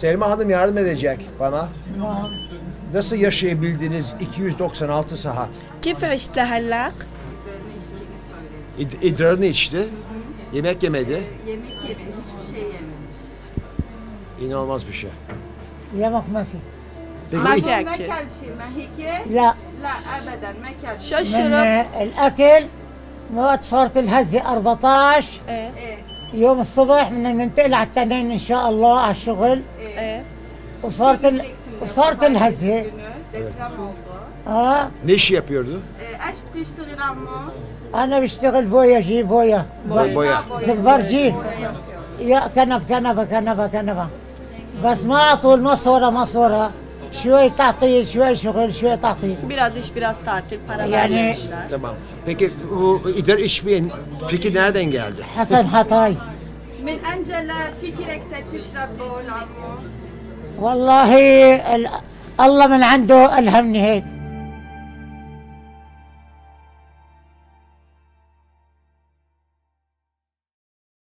Selma Hanım yardım edecek bana. نعم. Nasıl yaşayabildiniz 296 saat? كيف عشت لهلاك؟ İdrarını içti. Yemek yemedi. Yemek yemedi, hiçbir şey yememiş. İnanılmaz bir şey. يمك ما في. Peki, ما في ما أكل. كل شيء ما هيك؟ لا لا ابدا ما كل شو شيء. من الشرب؟ الاكل مواد صارت الهزه 14 ايه ايه يوم الصبح بدنا ننتقل على التنين ان شاء الله على الشغل ايه وصارت الهزه Deprem oldu. اه ne işi yapıyordu? ايش بتشتغل عمو؟ انا بشتغل بويا جي بويا Boya. زبرجي يا كنبه بس ما على طول مصوره شوي تعطيل شوي شغل شوي تعطيل Biraz iş biraz tatil para Yani- vermemişler. Tamam. Peki bu idrar içmeyin fikir nereden geldi? حسن حطاي من انجل فكرك تشرب بول عمو؟ والله الله من عنده ألهمني هيك